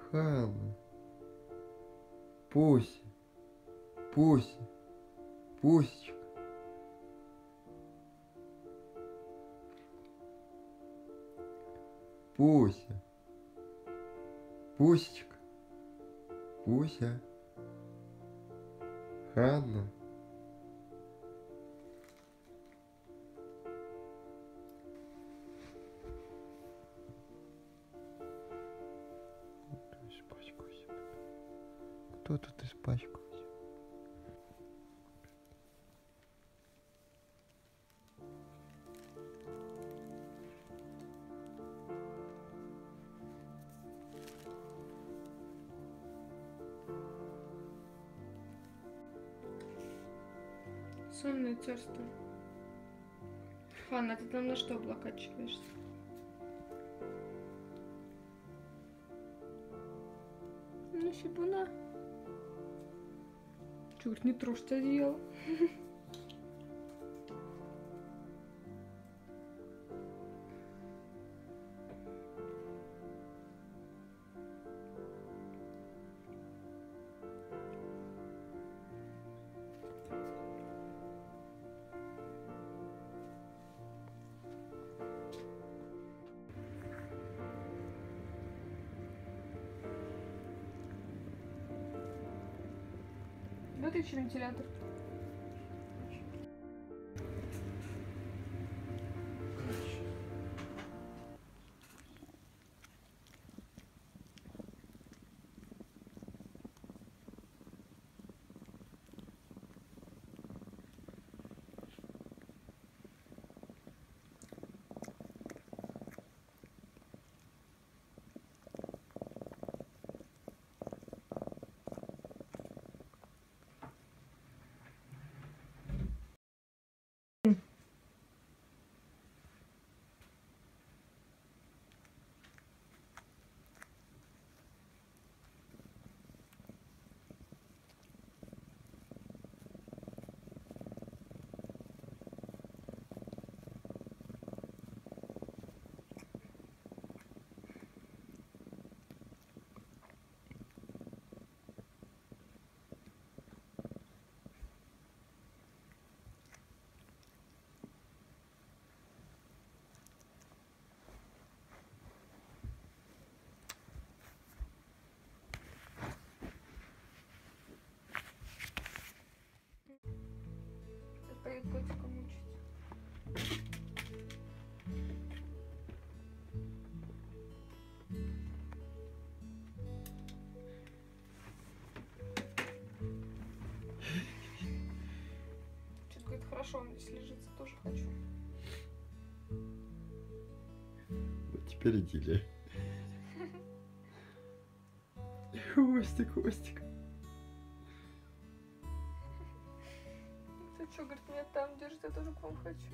Ханна. Пуся. Пуся. Пусечка. Пуся. Пусечка. Пуся. Ханна. Испачкался. Кто тут испачкался? Сонное царство. Ханна, ты там на что облокачиваешься? Ну, щепуна. Чуть не трожь одеяло. Выключи вентилятор. Поедет котика мучить. Что-то говорит, хорошо, он здесь лежится, тоже хочу. Вот теперь идиллия. Хвостик, хвостик. Ты что, говорит, меня там держит, я тоже к вам хочу.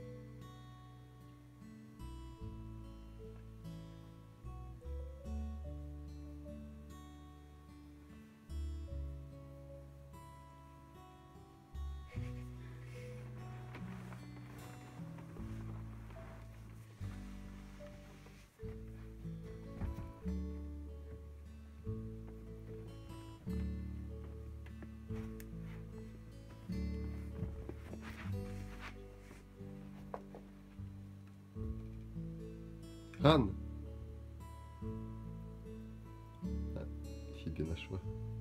Анна. Фиби нашла.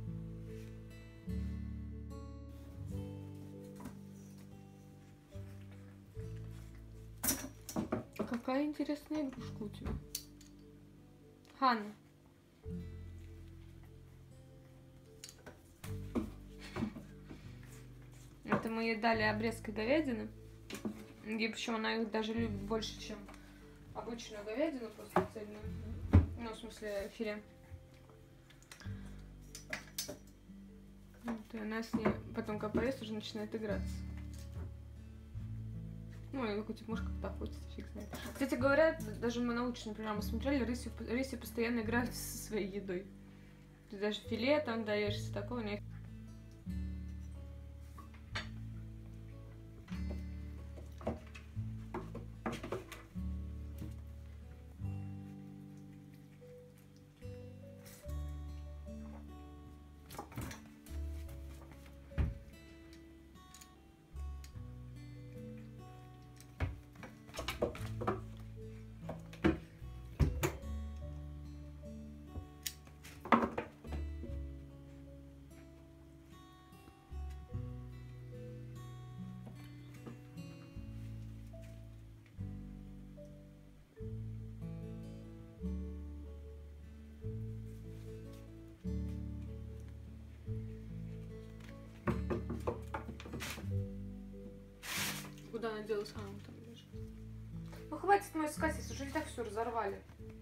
Какая интересная игрушка у тебя. Ханна. Это мы ей дали обрезки говядины. И причем она их даже любит больше, чем обычную говядину, просто цельную. Ну, в смысле, филе. Вот, и она с ней потом, когда поест, уже начинает играться. Ну, или какой-то, может, как-то охотится, фиг знает. Кстати говоря, даже мы научную программу смотрели, рыси постоянно играют со своей едой. Ты даже филе там даешь, все такое, у них. Куда она делась? А, он там лежит. Ну хватит мой искать, если уже и так все разорвали.